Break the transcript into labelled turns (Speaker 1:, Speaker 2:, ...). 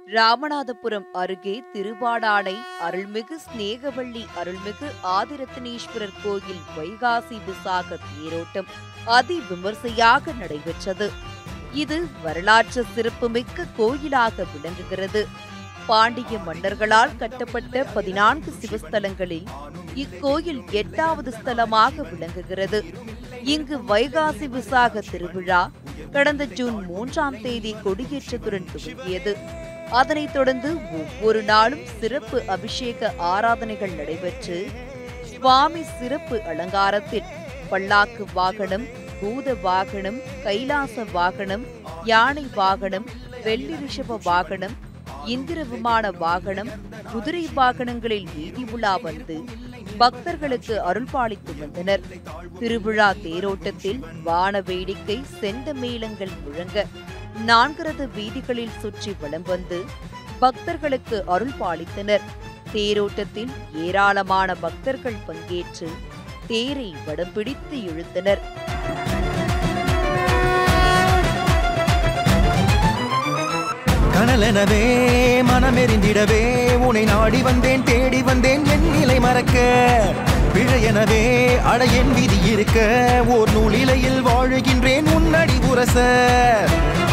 Speaker 1: ராமநாதபுரம் அருகே திருவாடானை அருள்மிகு சிநேகவள்ளி அருள்மிகு ஆதிரத்தினேஸ்வரர் கோயில் வைகாசி விசாக தேரோட்டம் அதிவிமர்சையாக நடைபெற்றது. இது வரலாற்று சிறப்புமிக்க கோயிலாக விளங்குகிறது. பாண்டிய மன்னர்களால் கட்டப்பட்ட 14 சிவஸ்தலங்களில் இக்கோயில் 8வது ஸ்தலமாக விளங்குகிறது. இங்கு வைகாசி விசாக திருவிழா கடந்த ஜூன் 3ஆம் தேதி கொடியேற்றத்துடன் துவங்கியது. அதனைத் தொடர்ந்து ஒவ்வொரு நாளும் சிறப்பு அபிஷேக ஆராதனைகள் நடைபெற்று சுவாமி சிறப்பு அலங்காரத்தில் பல்லாக்கு வாகனம், பூத வாகனம், கைலாச வாகனம், யானை வாகனம், வெள்ளி ரிஷப வாகனம், இந்திர விமான வாகனம், குதிரை வாகனங்களில் வீதி உலா வந்து பக்தர்களுக்கு அருள்பாலித்து வந்தனர். திருவிழா தேரோட்டத்தில் வான வேடிக்கை, செண்ட மேளங்கள் முழங்க 4 ரத வீதிகளில் சுற்றி வலம் வந்து பக்தர்களுக்கு அருள்பாலித்தனர். தேரோட்டத்தில் ஏராளமான பக்தர்கள் பங்கேற்று தேரை வடம் பிடித்து இழுத்தனர்.
Speaker 2: கனலெனவே மனமெறிந்திடவே உனை நாடி வந்தேன், தேடி வந்தேன் என் நிலை மறக்க. பிழையெனவே அட என் விதி இருக்க ஓர் நூலிலையில் வாழுகின்றேன் உன்னடி உரச.